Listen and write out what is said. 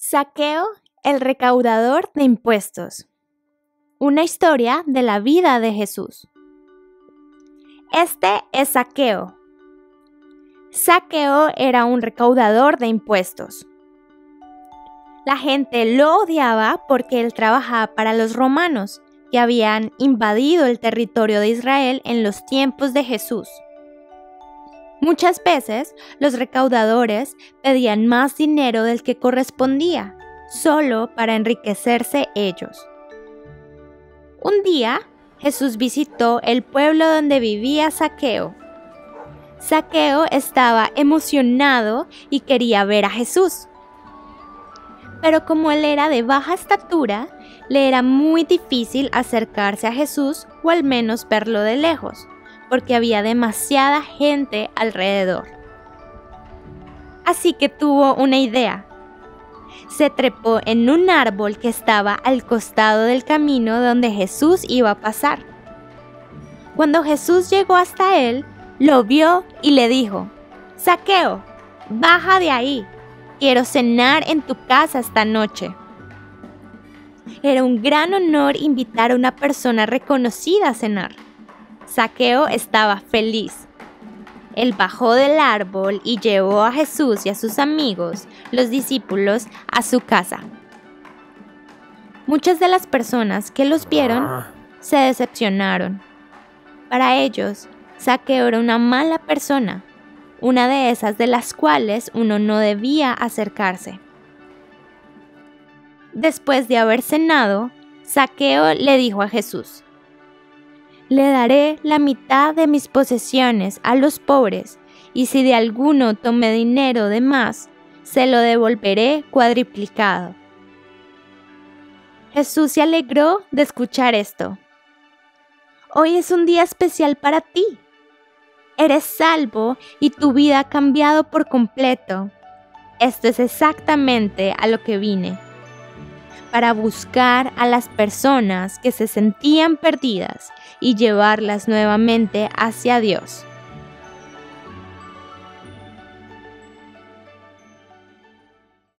Zaqueo, el recaudador de impuestos. Una historia de la vida de Jesús. Este es Zaqueo. Zaqueo era un recaudador de impuestos. La gente lo odiaba porque él trabajaba para los romanos, que habían invadido el territorio de Israel en los tiempos de Jesús. Muchas veces los recaudadores pedían más dinero del que correspondía, solo para enriquecerse ellos. Un día, Jesús visitó el pueblo donde vivía Zaqueo. Zaqueo estaba emocionado y quería ver a Jesús. Pero como él era de baja estatura, le era muy difícil acercarse a Jesús o al menos verlo de lejos, porque había demasiada gente alrededor. Así que tuvo una idea. Se trepó en un árbol que estaba al costado del camino donde Jesús iba a pasar. Cuando Jesús llegó hasta él, lo vio y le dijo: «Zaqueo, baja de ahí, quiero cenar en tu casa esta noche». Era un gran honor invitar a una persona reconocida a cenar. Zaqueo estaba feliz. Él bajó del árbol y llevó a Jesús y a sus amigos, los discípulos, a su casa. Muchas de las personas que los vieron se decepcionaron. Para ellos, Zaqueo era una mala persona, una de esas de las cuales uno no debía acercarse. Después de haber cenado, Zaqueo le dijo a Jesús: «Le daré la mitad de mis posesiones a los pobres, y si de alguno tomé dinero de más, se lo devolveré cuadriplicado». Jesús se alegró de escuchar esto. Hoy es un día especial para ti. Eres salvo y tu vida ha cambiado por completo. Esto es exactamente a lo que vine, para buscar a las personas que se sentían perdidas y llevarlas nuevamente hacia Dios.